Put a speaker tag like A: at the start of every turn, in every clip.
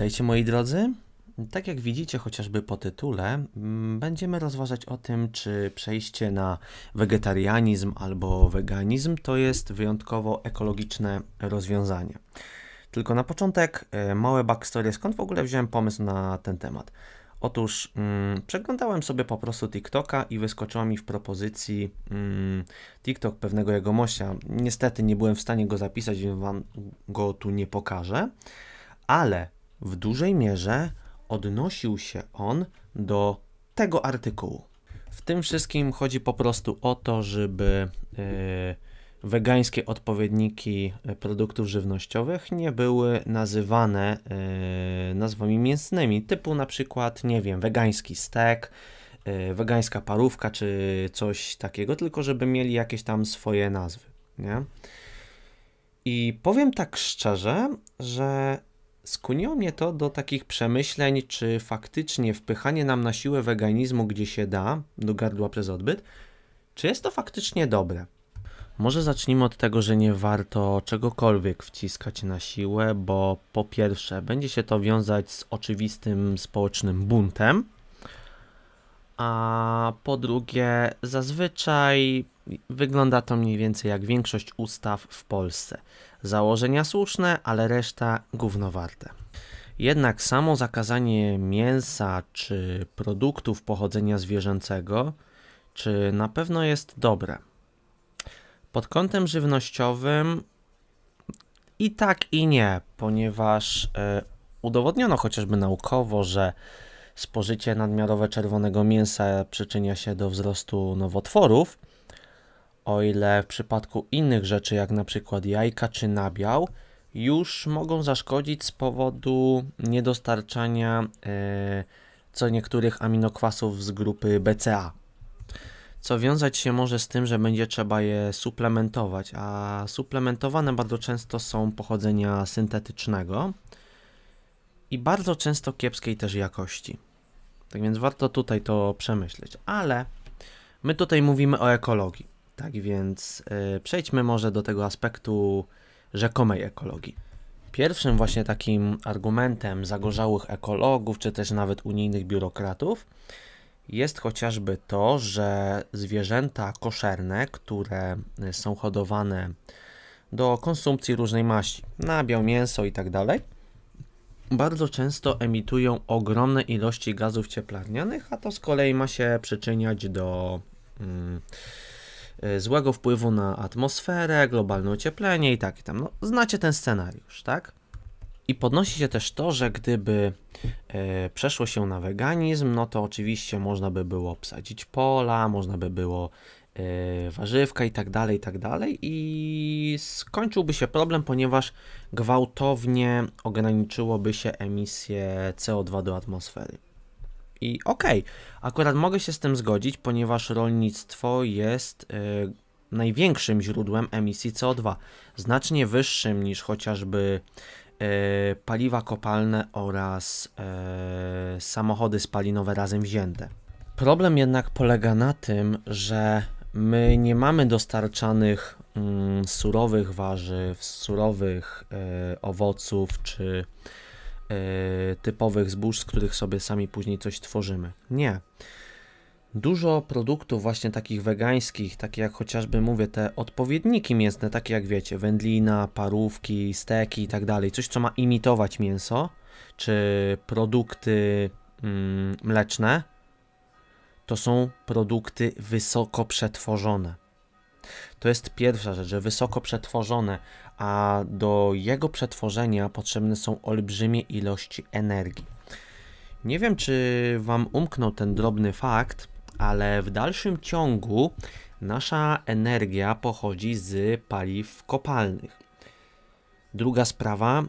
A: Witajcie moi drodzy. Tak jak widzicie chociażby po tytule, będziemy rozważać o tym, czy przejście na wegetarianizm albo weganizm to jest wyjątkowo ekologiczne rozwiązanie. Tylko na początek małe backstory, skąd w ogóle wziąłem pomysł na ten temat. Otóż przeglądałem sobie po prostu TikToka i wyskoczyła mi w propozycji TikTok pewnego jegomościa. Niestety nie byłem w stanie go zapisać, więc wam go tu nie pokażę, ale w dużej mierze odnosił się on do tego artykułu. W tym wszystkim chodzi po prostu o to, żeby wegańskie odpowiedniki produktów żywnościowych nie były nazywane nazwami mięsnymi, typu na przykład, nie wiem, wegański stek, wegańska parówka czy coś takiego, tylko żeby mieli jakieś tam swoje nazwy, nie? I powiem tak szczerze, że skłoniło mnie to do takich przemyśleń, czy faktycznie wpychanie nam na siłę weganizmu, gdzie się da, do gardła przez odbyt, czy jest to faktycznie dobre? Może zacznijmy od tego, że nie warto czegokolwiek wciskać na siłę, bo po pierwsze będzie się to wiązać z oczywistym społecznym buntem, a po drugie zazwyczaj wygląda to mniej więcej jak większość ustaw w Polsce. Założenia słuszne, ale reszta gówno warte. Jednak samo zakazanie mięsa czy produktów pochodzenia zwierzęcego, czy na pewno jest dobre? Pod kątem żywnościowym i tak i nie, ponieważ udowodniono chociażby naukowo, że spożycie nadmiarowe czerwonego mięsa przyczynia się do wzrostu nowotworów, o ile w przypadku innych rzeczy, jak na przykład jajka czy nabiał, już mogą zaszkodzić z powodu niedostarczania co niektórych aminokwasów z grupy BCA. Co wiązać się może z tym, że będzie trzeba je suplementować, a suplementowane bardzo często są pochodzenia syntetycznego i bardzo często kiepskiej też jakości. Tak więc warto tutaj to przemyśleć, ale my tutaj mówimy o ekologii. Tak więc przejdźmy może do tego aspektu rzekomej ekologii. Pierwszym właśnie takim argumentem zagorzałych ekologów, czy też nawet unijnych biurokratów jest chociażby to, że zwierzęta koszerne, które są hodowane do konsumpcji różnej maści, nabiał, mięso i tak dalej, bardzo często emitują ogromne ilości gazów cieplarnianych, a to z kolei ma się przyczyniać do złego wpływu na atmosferę, globalne ocieplenie i tak i tam. No, znacie ten scenariusz, tak? I podnosi się też to, że gdyby przeszło się na weganizm, no to oczywiście można by było obsadzić pola, można by było warzywka i tak dalej i skończyłby się problem, ponieważ gwałtownie ograniczyłoby się emisję CO2 do atmosfery. I okej, akurat mogę się z tym zgodzić, ponieważ rolnictwo jest największym źródłem emisji CO2, znacznie wyższym niż chociażby paliwa kopalne oraz samochody spalinowe razem wzięte. Problem jednak polega na tym, że my nie mamy dostarczanych surowych warzyw, surowych owoców czy typowych zbóż, z których sobie sami później coś tworzymy. Nie. Dużo produktów właśnie takich wegańskich, takie jak chociażby mówię te odpowiedniki mięsne, takie jak wiecie, wędlina, parówki, steki i tak dalej, coś co ma imitować mięso, czy produkty mleczne, to są produkty wysoko przetworzone. To jest pierwsza rzecz, że wysoko przetworzone, a do jego przetworzenia potrzebne są olbrzymie ilości energii. Nie wiem, czy wam umknął ten drobny fakt, ale w dalszym ciągu nasza energia pochodzi z paliw kopalnych. Druga sprawa,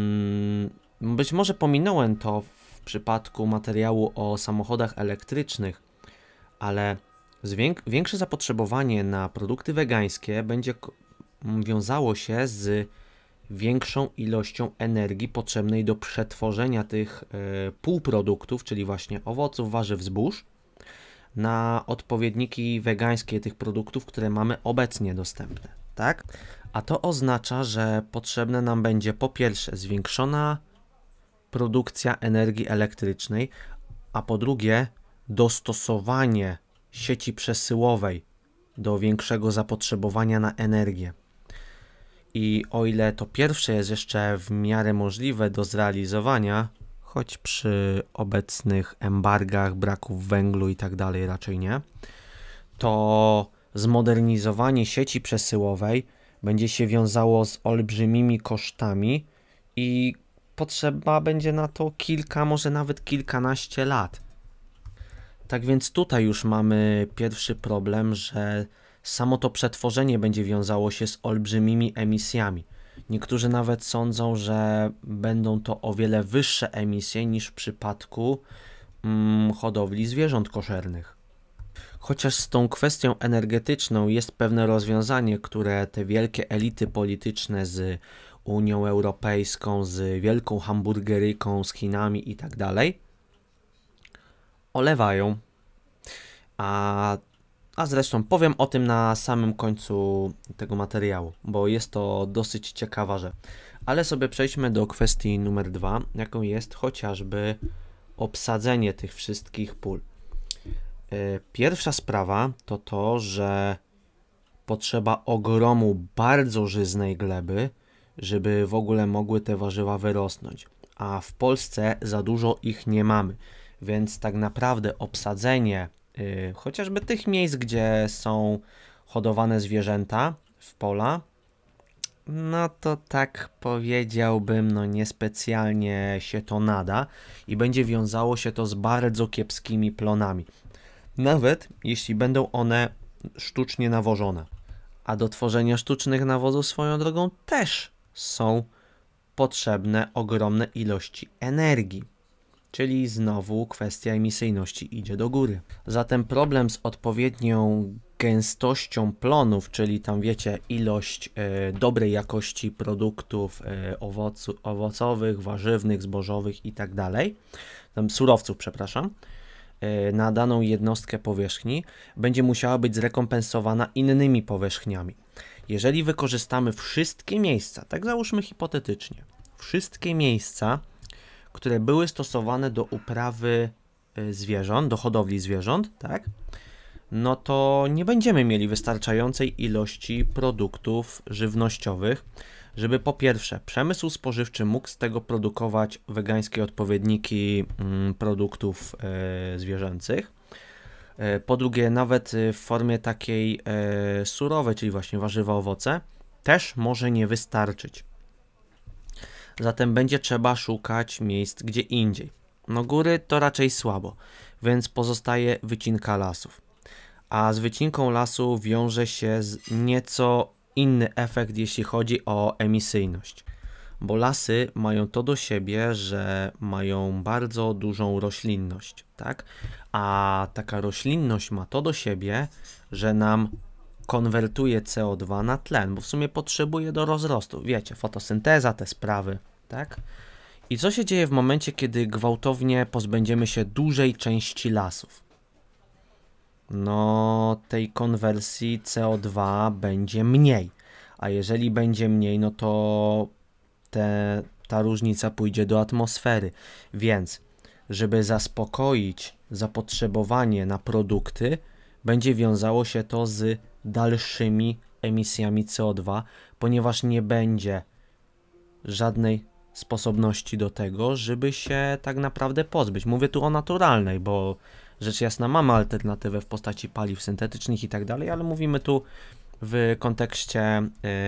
A: być może pominąłem to w przypadku materiału o samochodach elektrycznych, ale większe zapotrzebowanie na produkty wegańskie będzie wiązało się z większą ilością energii potrzebnej do przetworzenia tych półproduktów, czyli właśnie owoców, warzyw, zbóż, na odpowiedniki wegańskie tych produktów, które mamy obecnie dostępne, tak? A to oznacza, że potrzebne nam będzie po pierwsze zwiększona produkcja energii elektrycznej, a po drugie dostosowanie sieci przesyłowej do większego zapotrzebowania na energię. I o ile to pierwsze jest jeszcze w miarę możliwe do zrealizowania, choć przy obecnych embargach, braków węglu i tak dalej raczej nie, to zmodernizowanie sieci przesyłowej będzie się wiązało z olbrzymimi kosztami i potrzeba będzie na to kilka, może nawet kilkanaście lat. Tak więc tutaj już mamy pierwszy problem, że samo to przetworzenie będzie wiązało się z olbrzymimi emisjami. Niektórzy nawet sądzą, że będą to o wiele wyższe emisje niż w przypadku hodowli zwierząt koszernych. Chociaż z tą kwestią energetyczną jest pewne rozwiązanie, które te wielkie elity polityczne z Unią Europejską, z wielką hamburgeryką, z Chinami i tak dalej olewają. A zresztą powiem o tym na samym końcu tego materiału, bo jest to dosyć ciekawa rzecz. Ale sobie przejdźmy do kwestii numer 2, jaką jest chociażby obsadzenie tych wszystkich pól. Pierwsza sprawa to to, że potrzeba ogromu bardzo żyznej gleby, żeby w ogóle mogły te warzywa wyrosnąć. A w Polsce za dużo ich nie mamy, więc tak naprawdę obsadzenie chociażby tych miejsc, gdzie są hodowane zwierzęta w pola, no to tak powiedziałbym, no niespecjalnie się to nada i będzie wiązało się to z bardzo kiepskimi plonami. Nawet jeśli będą one sztucznie nawożone. A do tworzenia sztucznych nawozów swoją drogą też są potrzebne ogromne ilości energii. Czyli znowu kwestia emisyjności idzie do góry. Zatem problem z odpowiednią gęstością plonów, czyli tam wiecie, ilość dobrej jakości produktów owocowych, warzywnych, zbożowych i tak dalej, tam surowców, przepraszam, na daną jednostkę powierzchni będzie musiała być zrekompensowana innymi powierzchniami. Jeżeli wykorzystamy wszystkie miejsca, tak załóżmy hipotetycznie, wszystkie miejsca, które były stosowane do uprawy zwierząt, do hodowli zwierząt, tak? No to nie będziemy mieli wystarczającej ilości produktów żywnościowych, żeby po pierwsze przemysł spożywczy mógł z tego produkować wegańskie odpowiedniki produktów zwierzęcych. Po drugie, nawet w formie takiej surowej, czyli właśnie warzywa, owoce, też może nie wystarczyć. Zatem będzie trzeba szukać miejsc gdzie indziej. No góry to raczej słabo, więc pozostaje wycinka lasów. A z wycinką lasu wiąże się nieco inny efekt, jeśli chodzi o emisyjność. Bo lasy mają to do siebie, że mają bardzo dużą roślinność, tak? A taka roślinność ma to do siebie, że nam konwertuje CO2 na tlen, bo w sumie potrzebuje do rozrostu. Wiecie, fotosynteza, te sprawy, tak? I co się dzieje w momencie, kiedy gwałtownie pozbędziemy się dużej części lasów? No, tej konwersji CO2 będzie mniej, a jeżeli będzie mniej, no to ta różnica pójdzie do atmosfery, więc żeby zaspokoić zapotrzebowanie na produkty, będzie wiązało się to z dalszymi emisjami CO2, ponieważ nie będzie żadnej sposobności do tego, żeby się tak naprawdę pozbyć. Mówię tu o naturalnej, bo rzecz jasna mamy alternatywę w postaci paliw syntetycznych i tak dalej, ale mówimy tu w kontekście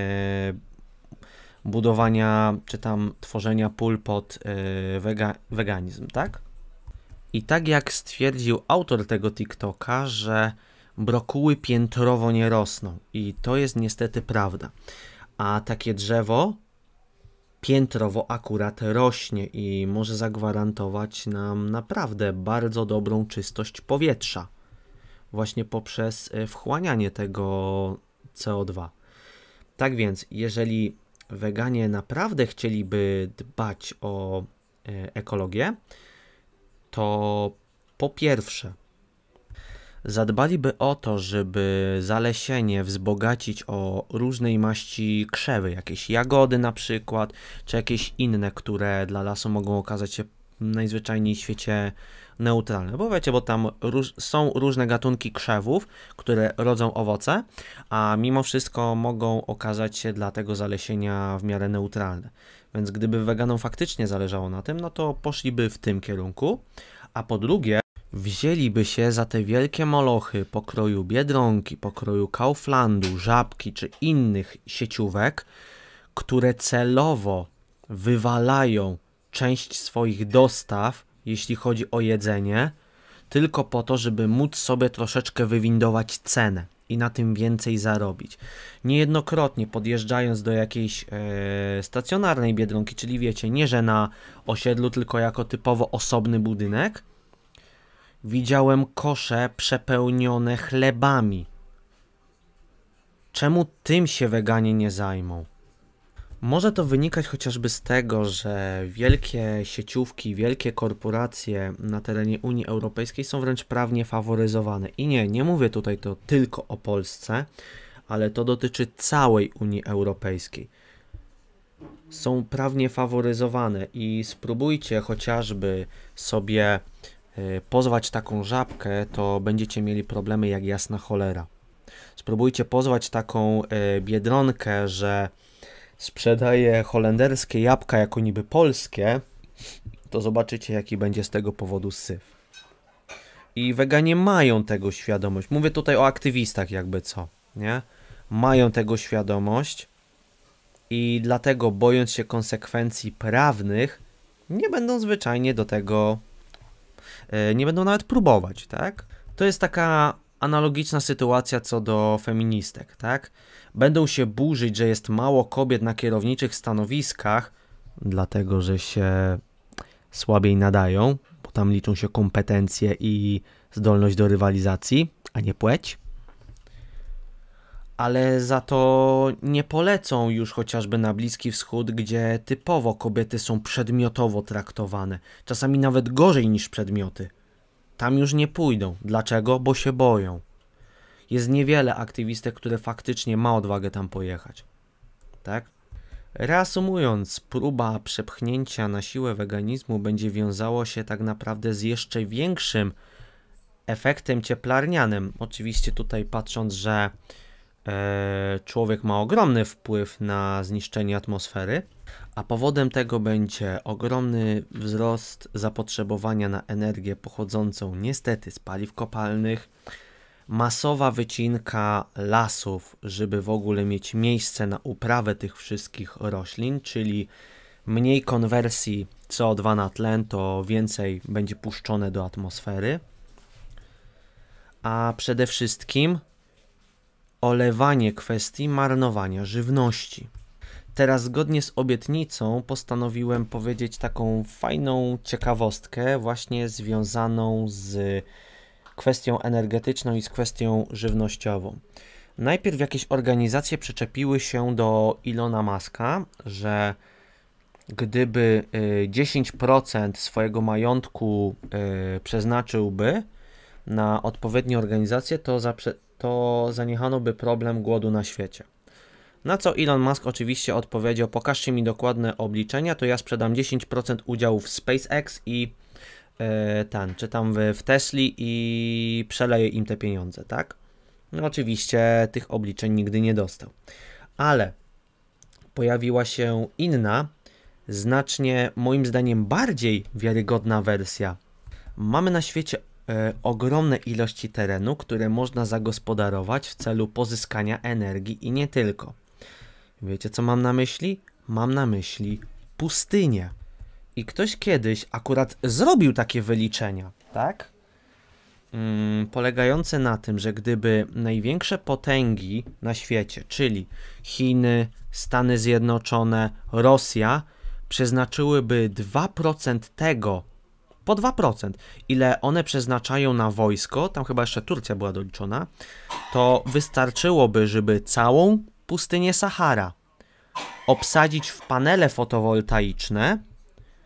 A: budowania czy tam tworzenia pól pod weganizm, tak? I tak jak stwierdził autor tego TikToka, że brokuły piętrowo nie rosną i to jest niestety prawda, a takie drzewo piętrowo akurat rośnie i może zagwarantować nam naprawdę bardzo dobrą czystość powietrza właśnie poprzez wchłanianie tego CO2. Tak więc, jeżeli weganie naprawdę chcieliby dbać o ekologię, to po pierwsze zadbaliby o to, żeby zalesienie wzbogacić o różnej maści krzewy, jakieś jagody na przykład, czy jakieś inne, które dla lasu mogą okazać się najzwyczajniej w świecie neutralne. Bo wiecie, bo tam są różne gatunki krzewów, które rodzą owoce, a mimo wszystko mogą okazać się dla tego zalesienia w miarę neutralne. Więc gdyby weganom faktycznie zależało na tym, no to poszliby w tym kierunku, a po drugie wzięliby się za te wielkie molochy pokroju Biedronki, pokroju Kauflandu, Żabki czy innych sieciówek, które celowo wywalają część swoich dostaw, jeśli chodzi o jedzenie, tylko po to, żeby móc sobie troszeczkę wywindować cenę i na tym więcej zarobić. Niejednokrotnie podjeżdżając do jakiejś stacjonarnej Biedronki, czyli wiecie, nie że na osiedlu, tylko jako typowo osobny budynek, widziałem kosze przepełnione chlebami. Czemu tym się weganie nie zajmą? Może to wynikać chociażby z tego, że wielkie sieciówki, wielkie korporacje na terenie Unii Europejskiej są wręcz prawnie faworyzowane. I nie mówię tutaj to tylko o Polsce, ale to dotyczy całej Unii Europejskiej. Są prawnie faworyzowane i spróbujcie chociażby sobie pozwać taką Żabkę, to będziecie mieli problemy jak jasna cholera. Spróbujcie pozwać taką Biedronkę, że sprzedaje holenderskie jabłka jako niby polskie, to zobaczycie, jaki będzie z tego powodu syf. I weganie mają tego świadomość. Mówię tutaj o aktywistach jakby co, nie? Mają tego świadomość i dlatego, bojąc się konsekwencji prawnych, nie będą zwyczajnie do tego, nie będą nawet próbować, tak? To jest taka analogiczna sytuacja co do feministek, tak? Będą się burzyć, że jest mało kobiet na kierowniczych stanowiskach, dlatego że się słabiej nadają, bo tam liczą się kompetencje i zdolność do rywalizacji, a nie płeć. Ale za to nie polecą już chociażby na Bliski Wschód, gdzie typowo kobiety są przedmiotowo traktowane. Czasami nawet gorzej niż przedmioty. Tam już nie pójdą. Dlaczego? Bo się boją. Jest niewiele aktywistek, które faktycznie ma odwagę tam pojechać. Tak? Reasumując, próba przepchnięcia na siłę weganizmu będzie wiązało się tak naprawdę z jeszcze większym efektem cieplarnianym. Oczywiście tutaj patrząc, że człowiek ma ogromny wpływ na zniszczenie atmosfery, a powodem tego będzie ogromny wzrost zapotrzebowania na energię pochodzącą niestety z paliw kopalnych, masowa wycinka lasów, żeby w ogóle mieć miejsce na uprawę tych wszystkich roślin, czyli mniej konwersji CO2 na tlen, to więcej będzie puszczone do atmosfery, a przede wszystkim olewanie kwestii marnowania żywności. Teraz zgodnie z obietnicą postanowiłem powiedzieć taką fajną ciekawostkę właśnie związaną z kwestią energetyczną i z kwestią żywnościową. Najpierw jakieś organizacje przyczepiły się do Ilona Muska, że gdyby 10% swojego majątku przeznaczyłby na odpowiednie organizacje, to zaniechano by problem głodu na świecie. Na co Elon Musk oczywiście odpowiedział: pokażcie mi dokładne obliczenia, to ja sprzedam 10% udziałów w SpaceX i czy tam w Tesli i przeleję im te pieniądze, tak? No oczywiście tych obliczeń nigdy nie dostał. Ale pojawiła się inna, znacznie moim zdaniem bardziej wiarygodna wersja. Mamy na świecie ogromne ilości terenu, które można zagospodarować w celu pozyskania energii i nie tylko. Wiecie, co mam na myśli? Mam na myśli pustynię. I ktoś kiedyś akurat zrobił takie wyliczenia, tak? Polegające na tym, że gdyby największe potęgi na świecie, czyli Chiny, Stany Zjednoczone, Rosja, przeznaczyłyby 2% tego, po 2%, ile one przeznaczają na wojsko, tam chyba jeszcze Turcja była doliczona, to wystarczyłoby, żeby całą pustynię Sahara obsadzić w panele fotowoltaiczne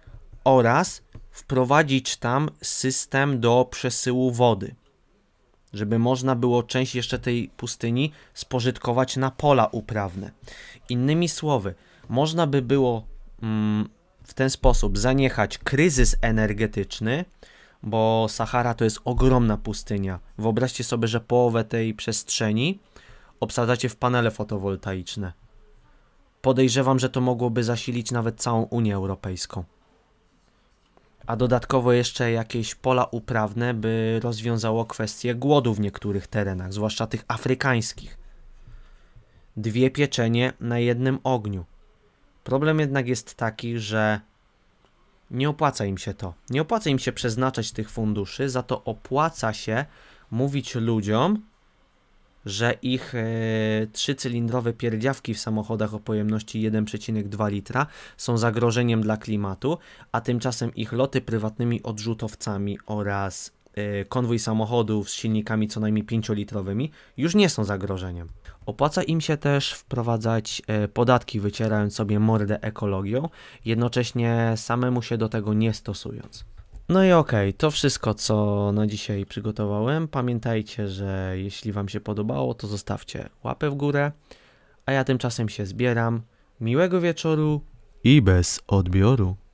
A: oraz wprowadzić tam system do przesyłu wody, żeby można było część jeszcze tej pustyni spożytkować na pola uprawne. Innymi słowy, można by było w ten sposób zaniechać kryzys energetyczny, bo Sahara to jest ogromna pustynia. Wyobraźcie sobie, że połowę tej przestrzeni obsadzacie w panele fotowoltaiczne. Podejrzewam, że to mogłoby zasilić nawet całą Unię Europejską. A dodatkowo jeszcze jakieś pola uprawne by rozwiązało kwestię głodu w niektórych terenach, zwłaszcza tych afrykańskich. 2 pieczenie na jednym ogniu. Problem jednak jest taki, że nie opłaca im się to. Nie opłaca im się przeznaczać tych funduszy, za to opłaca się mówić ludziom, że ich 3-cylindrowe pierdziawki w samochodach o pojemności 1,2 litra są zagrożeniem dla klimatu, a tymczasem ich loty prywatnymi odrzutowcami oraz konwój samochodów z silnikami co najmniej 5-litrowymi już nie są zagrożeniem. Opłaca im się też wprowadzać podatki, wycierając sobie mordę ekologią, jednocześnie samemu się do tego nie stosując. No i okej, to wszystko, co na dzisiaj przygotowałem. Pamiętajcie, że jeśli Wam się podobało, to zostawcie łapę w górę, a ja tymczasem się zbieram. Miłego wieczoru i bez odbioru.